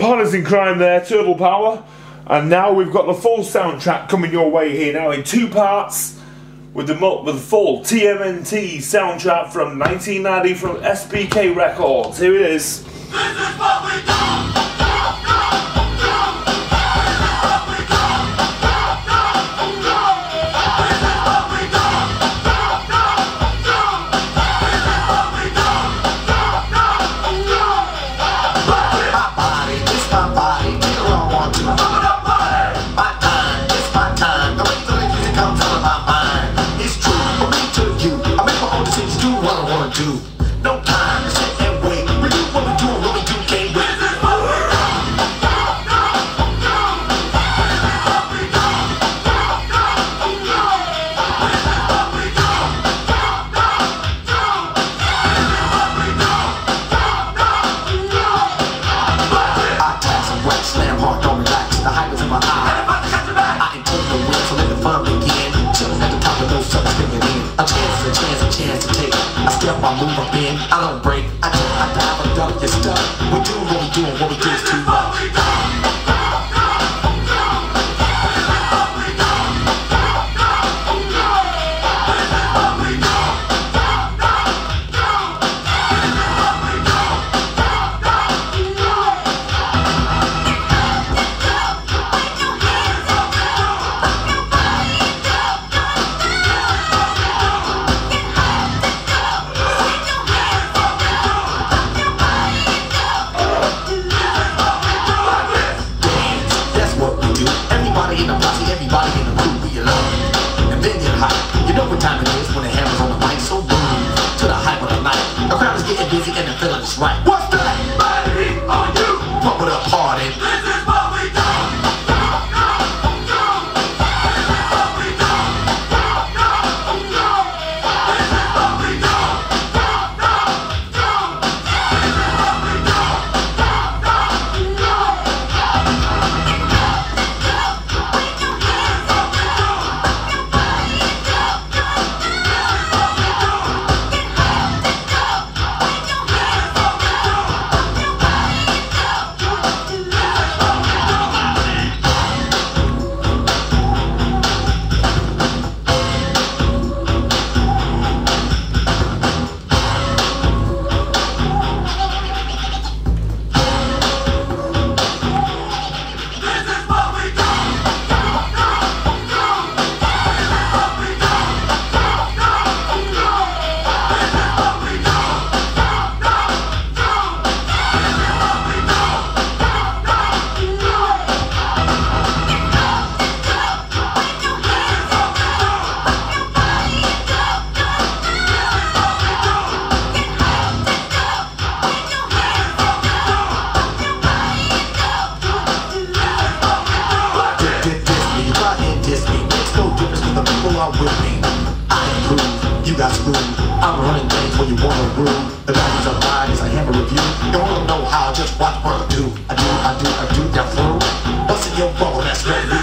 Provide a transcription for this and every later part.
Partners in Crime there, Turtle Power. And now we've got the full soundtrack coming your way here now in 2 parts with the full t.m.n.t soundtrack from 1990 from SBK Records. Here it is. This is what we do. No time to sit and wait. We do what we do and what we do can't wait. This is what we do. I tax and wax, slam hard, don't relax. The hype is in my eye. I can take the win, so let the fun begin. Chilling at the top of those suckers bringing in. A chance to take. I step, I move, I bend, I don't break. I dive, I duck, you're stuck. We do what we do and what we do is too much. Everybody in the posse, everybody in the crew, we love. And then get hot. You know what time it is when the hammer's on the mic, so boom to the hype of the night. The crowd is getting busy and the feeling is right. What's that? Baby, on you. Pump it up hard and this is what we do. With me, I improve, you got screwed. I'm running things when you wanna groove. The values of mine is a hammer review. You wanna know how, just watch what I do. I do that through. Busting your bubble, that's what we do.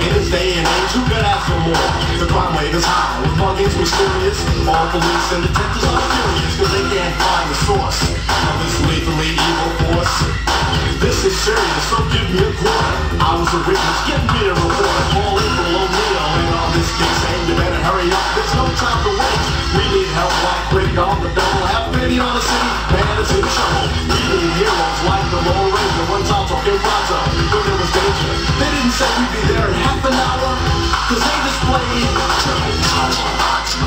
In this day and age, who could ask for more? The crime wave is high, with muggings mysterious. All police and detectives are furious, cause they can't find the source of this lethally evil force. This is serious, so give me a quarter. I was a witness, give me a report. Paul April O'Neil in on this case, and you better hurry up, there's no time to wait. We need help like quick on the double. Have pity on the city, man, it's in trouble. We need heroes like the Lone Ranger. One time talking Raja, when there was danger. They didn't say we'd be there in half an hour, cause they displayed triple power.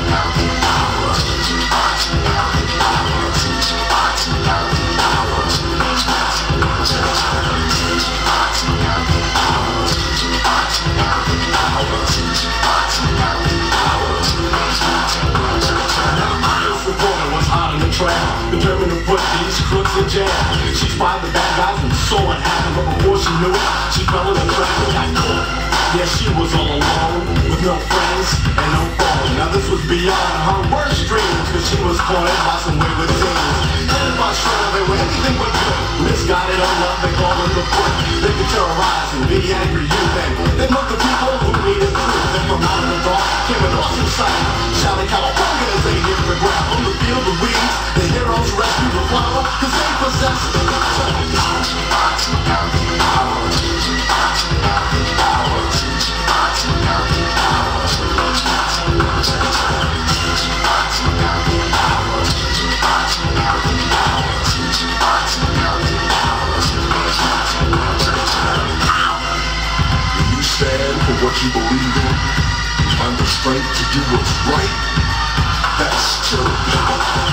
Determined to put these crooks in jail. She spied the bad guys and saw it happen, but before she knew it, she fell in the trap and got caught. Yeah, she was all alone, with no friends and no phone. Now this was beyond her worst dreams, cause she was cornered by some wayward teens. Headed by Shredder, they were anything but good. Misguided on love, they called them the foot. They could terrorize and be angry youth, and they mocked the people who needed truth. Then from out of the dark came an awesome sight, shouting California as they hit the ground. From the field of weeds, the heroes rescued the flower, cause they possessed the what you believe in, find the strength to do what's right. That's true power.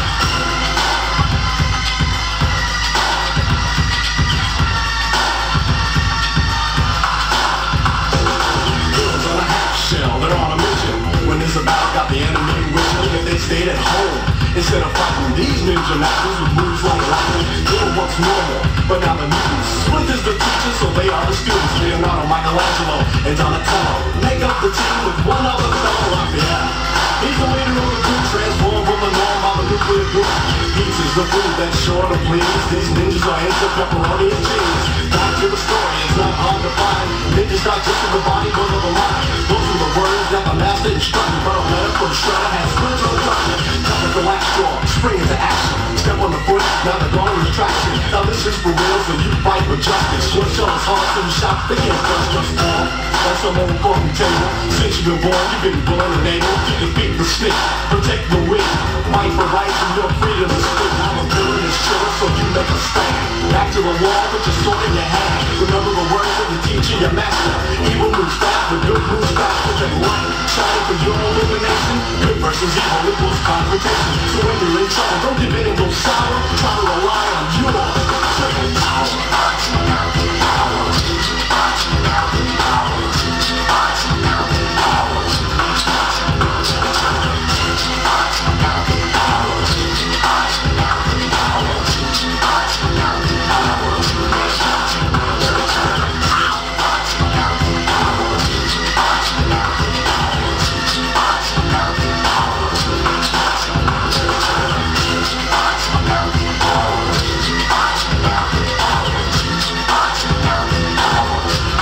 Girls on a half shell, they're on a mission. When it's about, got the enemy wishing if they stayed at home. Instead of fighting these ninja masters with moves like lightning, they were once normal, but now the mutants. Split is the teacher, so they are the students. Leonardo, Michelangelo, and Donatello make up the team with one other fellow, Raphael. He's the leader of the group, transformed from the norm by the nuclear group. Pizza's the food that's sure to please. These ninjas are into pepperoni and cheese. Back to the story, it's not hard to find. Ninjas not just in the body, but of the mind. Those are the words that the master instructed, but a letter from Shredder has split no doctrine. Nothing to lack straw, spring into action. Step on the foot, now they're gone with traction. Now this is for real, so you fight for justice. Your shell is hard, so you shout, they can't just fall. That's some old coffee table. Since you've been born, you've been born and able to defeat the stick, protect the weak, fight for rights and your freedom to speak. Now the villain is chilling, so you make a stand. Back to the wall, put your sword in your hand. Remember the words of the teacher, your master. Evil moves fast, but good moves fast. Protect light, shining for your illumination. Good versus evil equals confrontation. So when you're in trouble, don't give in and go sour. Try to rely on your triple power.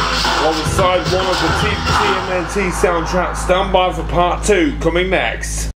Side 1 of the t.m.n.t soundtrack. Stand by for part 2 coming next.